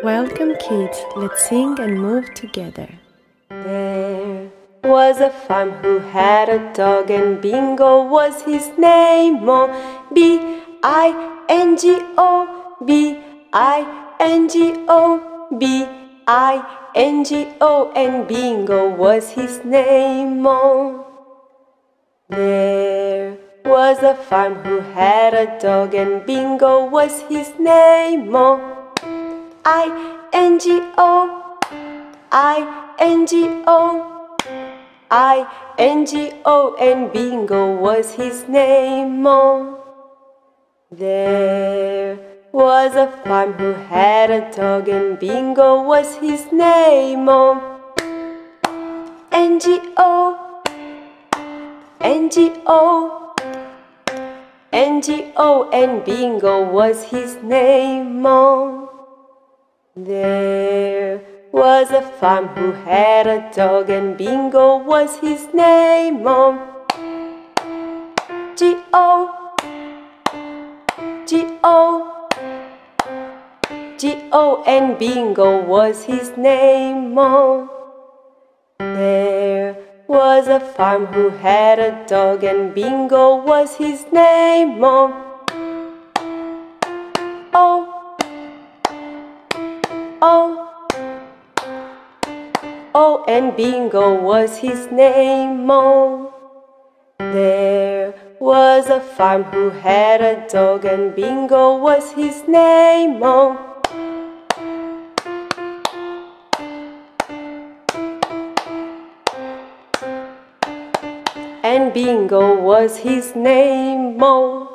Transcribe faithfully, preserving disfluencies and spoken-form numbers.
Welcome kids, let's sing and move together. There was a farm who had a dog, and Bingo was his name. Oh, B I N G O, B I N G O, B I N G O, and Bingo was his name. Oh, there was a farm who had a dog, and Bingo was his name. Oh, I N G O, I N G O, I N G O, and Bingo was his name. Oh, there was a farm who had a dog, and Bingo was his name. Oh, N G O, N G O, N G O, and Bingo was his name. Oh, there was a farm who had a dog, and Bingo was his name. Oh, G O, G O, G O, and Bingo was his name. Oh, there was a farm who had a dog, and Bingo was his name. Oh, O, O, Oh, and Bingo was his name. Oh, there was a farm who had a dog, and Bingo was his name. Oh, and Bingo was his name. Oh.